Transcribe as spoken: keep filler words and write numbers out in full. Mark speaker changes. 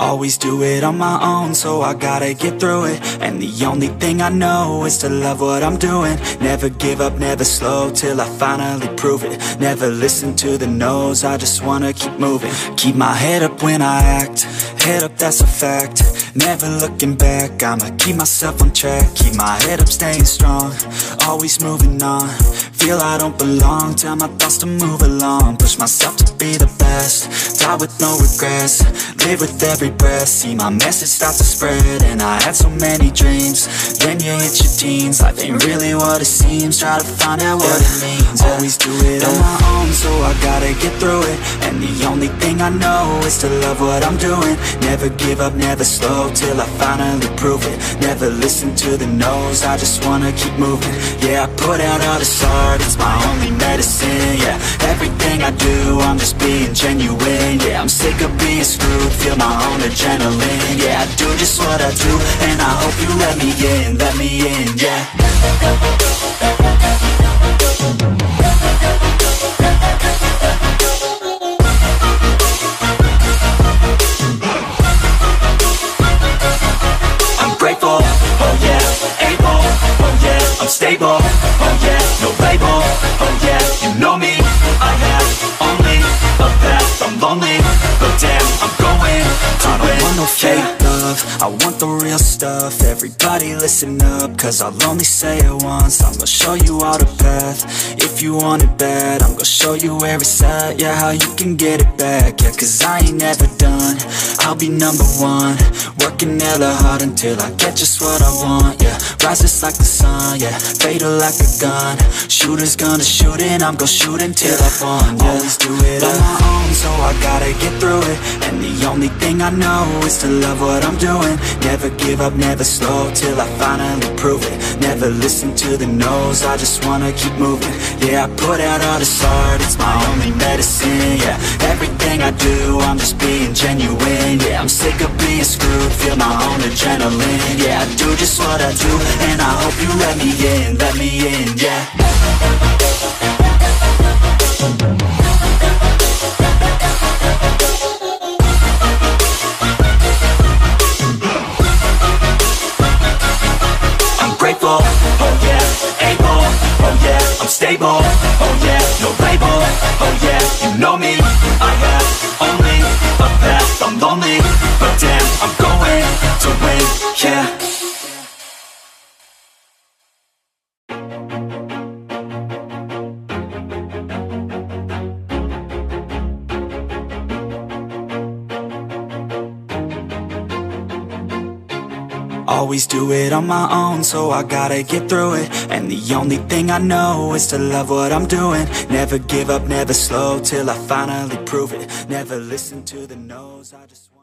Speaker 1: Always do it on my own, so I gotta get through it. And the only thing I know is to love what I'm doing. Never give up, never slow, till I finally prove it. Never listen to the no's, I just wanna keep moving. Keep my head up when I act, head up, that's a fact. Never looking back, I'ma keep myself on track. Keep my head up, staying strong, always moving on. Feel I don't belong, tell my thoughts to move along. Push myself to be the best, die with no regrets. Live with every breath, see my message start to spread. And I had so many dreams, then you hit your teens. Life ain't really what it seems, try to find out what it means. Always do it on my own, so I gotta get through it. And the only thing I know is to love what I'm doing. Never give up, never slow, till I finally prove it. Never listen to the no's, I just wanna keep moving. Yeah, I put out all this art, it's my only medicine. Yeah, everything I do, I'm just being genuine. Yeah, I'm sick of being screwed, feel my own adrenaline. Yeah, I do just what I do, and I hope you let me in, let me in, yeah. I'm grateful, oh yeah, able, oh yeah, I'm stable, oh yeah, no label, oh yeah, you know me, I have only a path, I'm lonely, but damn, I'm going to I don't win. Want no fake love, I want the real stuff. Everybody listen up, cause I'll only say it once. I'm gonna show you all the path, if you want it bad. I'm gonna show you where it's at, yeah, how you can get it back. Yeah, cause I ain't never done, I'll be number one. Working hella hard until I get just what I want, yeah. Rises like the sun, yeah, fatal like a gun. Shooters gonna shoot and I'm gonna shoot until I won, yeah. Always do it on my own, so I gotta get through it. And the only thing I know is to love what I'm doing. Never give up, never slow, till I finally prove it. Never listen to the no's, I just wanna keep moving. Yeah, I put out all this art, it's my only medicine. Yeah, everything I do, I'm just being genuine. Yeah, I'm sick of being screwed, feel my own adrenaline. Yeah, I do just what I do, and I hope you let me in, let me in, yeah. I'm grateful, oh yeah, able, oh yeah, I'm stable, oh yeah, no label, oh yeah, you know me, I have only a path, I'm lonely, but damn, I'm going to win, yeah. Always do it on my own, so I gotta get through it. And the only thing I know is to love what I'm doing. Never give up, never slow, till I finally prove it. Never listen to the no's, I just